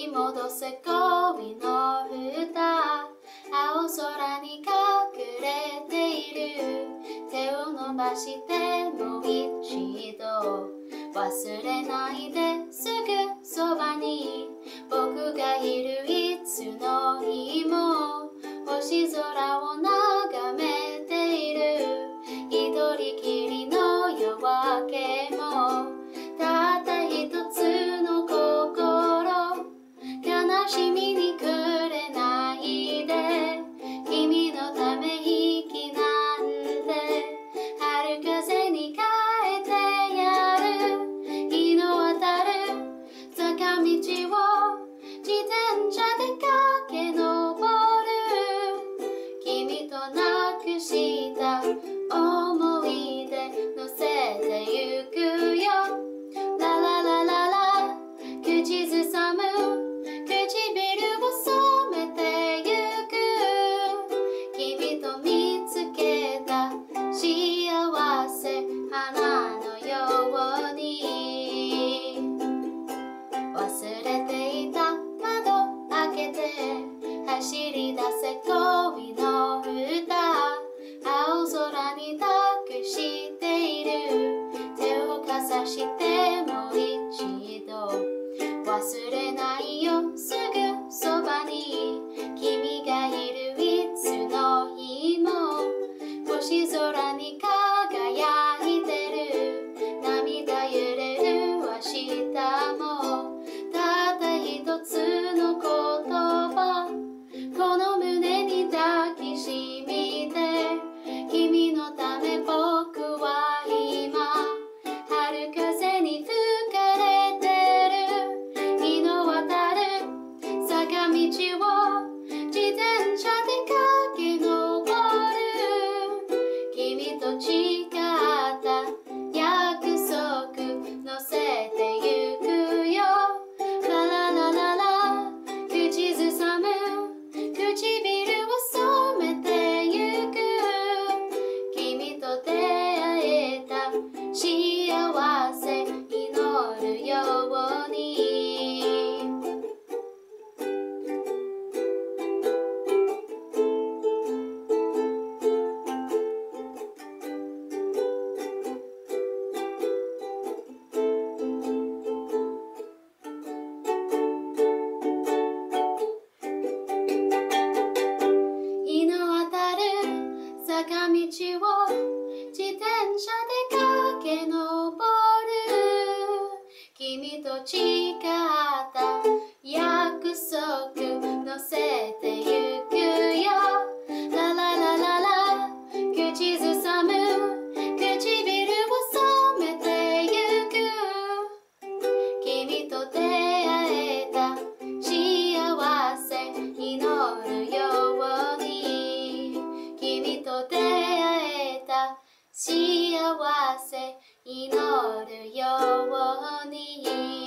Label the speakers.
Speaker 1: 戻せ恋の蓋、青空に隠れている。手を伸ばしてもう一度、忘れないですぐそばに僕がいる。いつの日も星空を眺めている。一人きりの夜明けもたった一つの心、悲しみにくれないで。君のため息なんて春風に変えてやる。日の当たる坂道を自転車で駆け上る。君となくした思い出乗せてゆくよ。ラララララ口ずさむ唇を染めてゆく。君と見つけた幸せ花のように、忘れていた窓開けて走り出せ恋の歌、青空に託している。手をかざしてもう一度、忘れないよすぐそばに君がいる。いつの日も星空に輝いてる。涙揺れる明日もたった一つの言葉、この胸に抱きしめて。君のため僕は今春風に吹かれてる。日の渡る坂道を自転車で駆け上る。君と誓った約束乗せてゆくよ。ラララララ口ずさむ唇を染めてゆく。君と出会えた幸せ祈るように。日の当たる坂道を自転車で駆け上る。君と誓った約束乗せてゆくよ。ラララララ口ずさむ唇を染めてゆく。君と出会えた幸せ祈るように。君と出会えた幸せ祈るように。